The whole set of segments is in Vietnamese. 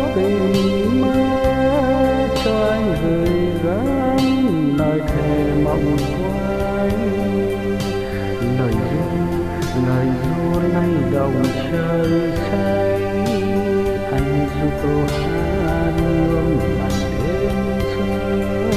tình mơ cho anh gửi gắm lời thề mộng quanh. Lời ru lay động trời xanh, anh du tô hát luôn lành đêm xuân.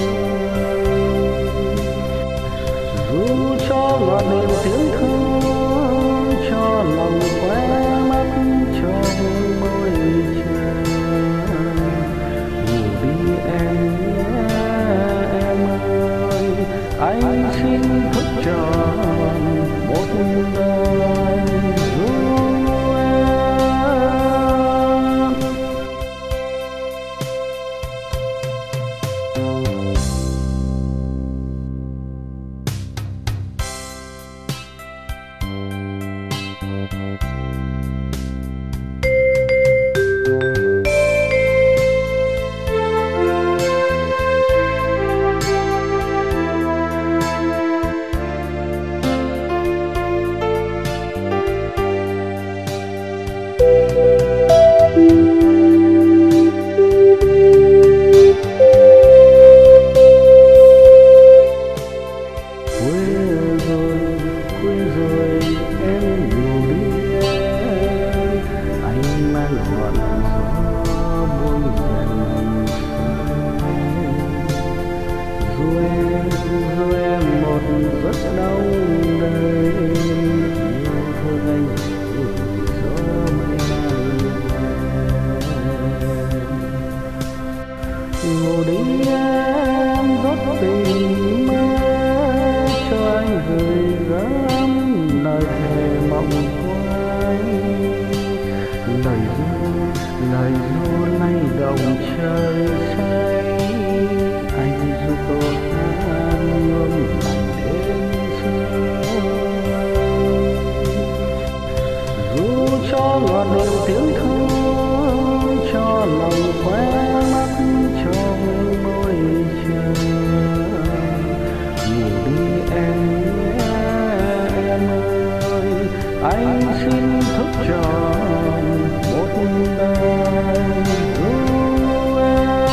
Ru cho ngọn đèn tiếng thương, cho lòng khóe mắt, cho môi tràn. Ngủ đi em nhé em ơi, anh xin thức trọn một đời ru em. Quê rồi em ngủ đi em, anh mang ngọn gió buông rèm ru em một giấc đau đời. Yêu thương anh gió mây ngủ đi em, gót tình mơ cho anh gửi gắm lời thề mộng quanh. Lời ru lay động trời xanh, anh du tô hát luôn lành đêm xuân. Ru cho ngọn đèn tiếng thương, cho lòng khóe mắt, cho môi tràn. Ngủ đi em nhé em ơi, anh xin thức trọn một đời ru em.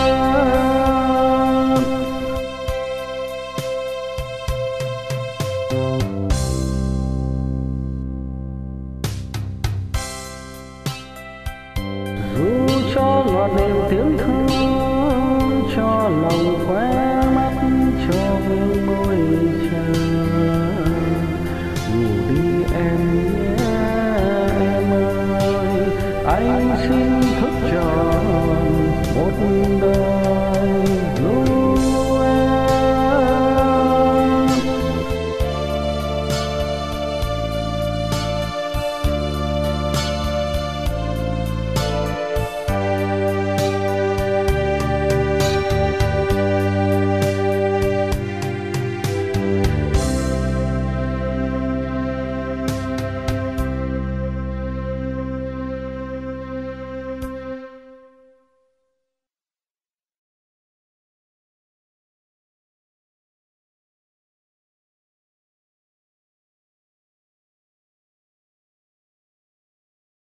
Ru cho ngọn đèn tiếng thương, cho lòng khóe mắt, cho môi tràn. Ngủ đi em nhé em ơi, anh xin thức trọn một đời